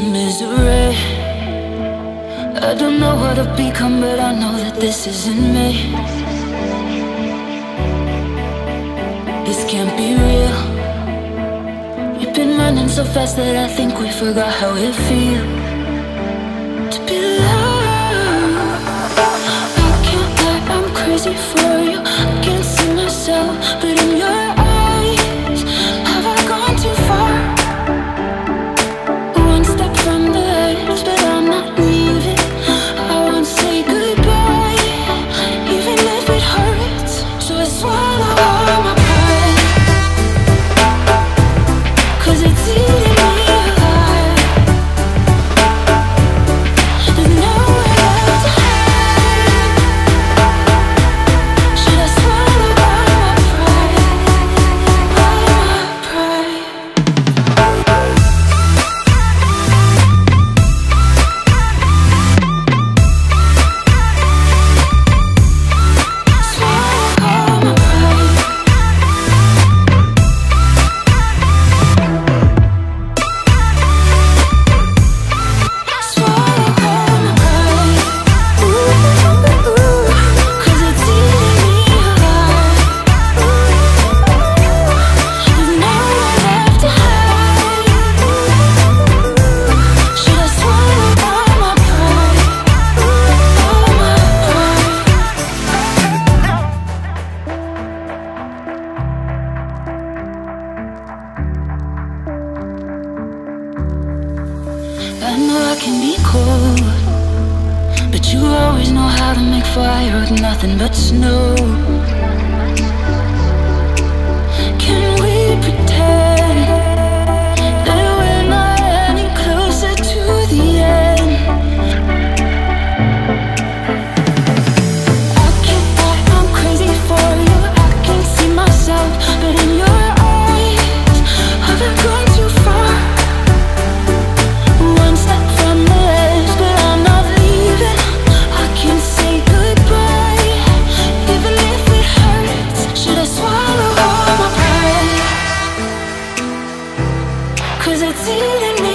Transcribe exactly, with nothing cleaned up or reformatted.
misery. I don't know what to become, but I know that this isn't me. This can't be real. We've been running so fast that I think we forgot how it feels to be loved. I can't lie, I'm crazy for you. I can't see myself, but in your eyes, have I gone too far? One step from the edge, but I'm not leaving. I won't say goodbye, even if it hurts. So I swallow all my pride, 'cause it's eating me alive. There's nowhere left to hide. Should I swallow all my pride, all my pride? Swallow all my pride. Swallow all my pride. Ooh, ooh, 'cause it's eating me alive. There's nowhere left to hide. Should I swallow all my pride, all my pride? I know I can be cold, but you always know how to make fire with nothing but snow. Can we pretend that we're not any closer to the end? I can't lie, I'm crazy for you. I can't see myself, but in your eyes, have I gone too far? One step from the edge, but I'm not leaving. I can't say goodbye, even if it hurts. Should I swallow all my pride, 'cause it's eating me